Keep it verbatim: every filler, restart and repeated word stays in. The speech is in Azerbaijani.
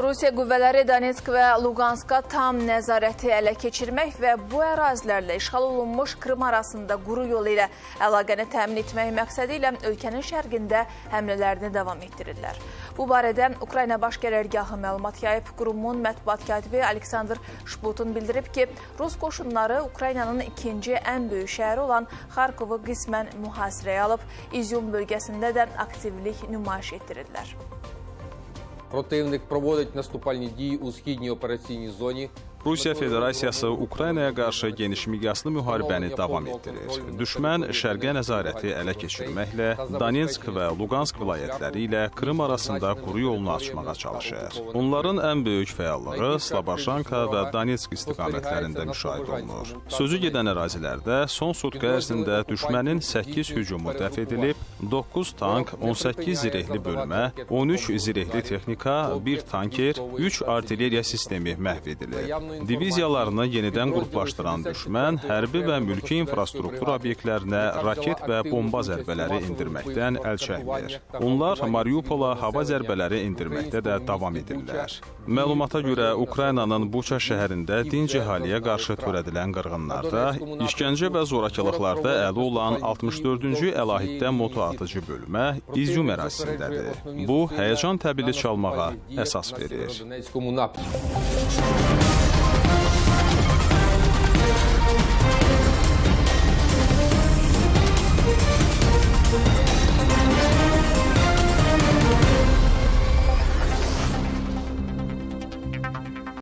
Rusiya qüvvələri Donetsk və Luqanska tam nəzarəti ələ keçirmək və bu ərazilərlə işğal olunmuş Krım arasında quru yolu ilə əlaqəni təmin etmək məqsədi ilə ölkənin şərqində həmlələrini davam etdirirlər. Bu barədə Ukrayna Baş Qərargahı məlumat yayıb. Qurumun mətbuat katibi Aleksandr Şputun bildirib ki, Rus qoşunları Ukraynanın ikinci ən böyük şəhəri olan Xarkovu qismən mühasirəyə alıb, İzyum bölgəsində də aktivlik nümayiş etdirirlər. Противник проводить наступальні дії у східній операційній зоні. Rusiya Federasiyası Ukraynaya qarşı geniş miqyaslı müharibəni davam etdirir. Düşmən şərqə nəzarəti ələ keçirməklə Donetsk və Luqansk vilayətləri ilə Krım arasında quru yolunu açmağa çalışır. Onların ən böyük fəalları Slobozhanka və Donetsk istiqamətlərində müşahidə olunur. Sözü gedən ərazilərdə son sutka ərzində düşmənin səkkiz hücumu dəf edilib, doqquz tank, on səkkiz zirehli bölmə, on üç zirehli texnika, bir tanker, üç artilleriya sistemi məhv edilib. Diviziyalarını yenidən qruplaşdıran düşmən hərbi və mülki infrastruktur obyektlərinə raket və bomba zərbələri indirməkdən əl çəkmir. Onlar Mariupola hava zərbələri indirməkdə də davam edirlər. Məlumata görə Ukraynanın Buça şəhərində dinc əhaliyə qarşı törədilən qırğınlarda, işgəncə və zorakılıqlarda əli olan altmış dördüncü əlahiddə moto atıcı bölmə İzyum ərazisindədir. Bu, həyəcan təbili çalmağa əsas verir.